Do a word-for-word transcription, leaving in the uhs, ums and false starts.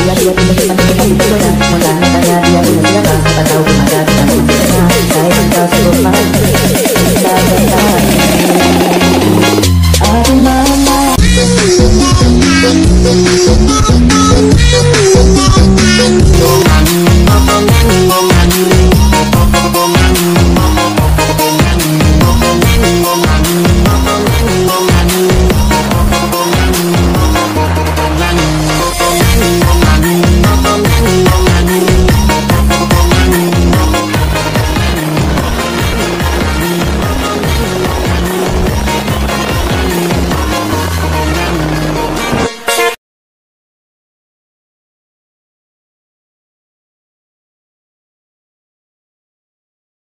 dia tiba-tiba menjadi goda. Mentanya-tanya dia punya siapa, tak tahu kemana dan kuncinya. Saya tinggal cukup lagi, tak bertanya. Aku mau